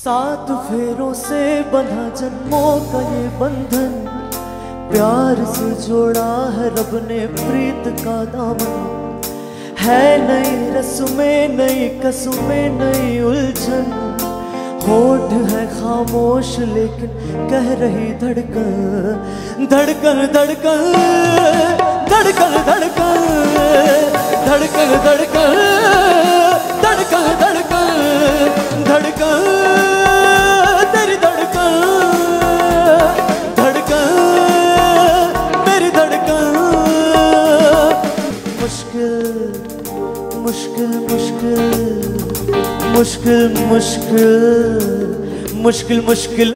सात फेरों से बंधा जन्मों का ये बंधन, प्यार से जोड़ा है रब ने प्रीत का दामन। है नई रस्में नई कसमें नई उलझन, होठ है खामोश लेकिन कह रही धड़कन धड़कन धड़कन धड़कन धड़कन धड़कन धड़कन धड़कन धड़कन धड़कन तेरी धड़कन धड़कन मेरी धड़कन। मुश्किल मुश्किल मुश्किल मुश्किल मुश्किल मुश्किल मुश्किल